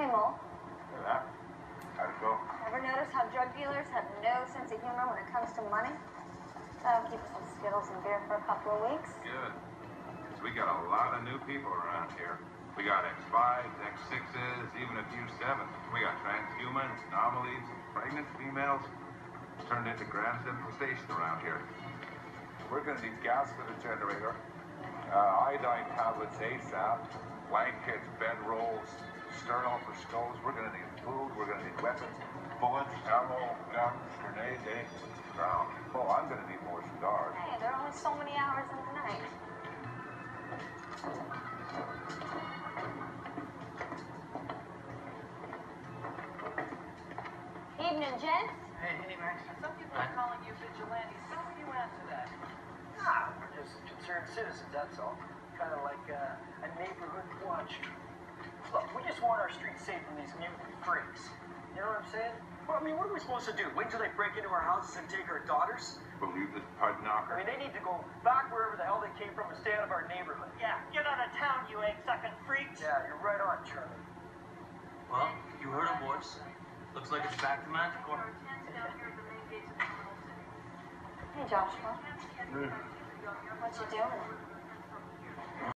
Mole. Look at that. How'd it go? Ever notice how drug dealers have no sense of humor when it comes to money? That'll keep us on Skittles and beer for a couple of weeks. Good. Because we got a lot of new people around here. We got X5s, X6s, even a few 7s. We got transhumans, anomalies, pregnant females. It's turned into Grand Central Station around here. We're going to need gas for the generator, iodine tablets ASAP, blankets, bedrolls, sternal for stoves. We're going to need food. We're going to need weapons, bullets, ammo, guns, grenades, anything to the ground. Oh, I'm going to need more cigars. Hey, there are only so many hours in the night. Evening, gents. Hey, Max. Some people are calling you vigilantes. How would you answer that? We're just concerned citizens, that's all. Kind of like a neighborhood watch. Look, we just want our streets safe from these mutant freaks. You know what I'm saying? Well, I mean, what are we supposed to do? Wait till they break into our houses and take our daughters? Believe this pud I knocker? mean, they need to go back wherever the hell they came from and stay out of our neighborhood. Yeah, get out of town, you egg-sucking freaks. Yeah, you're right on, Charlie. Well, you heard him, boys. Looks like it's back to Manticore. Hey, Joshua. What you doing?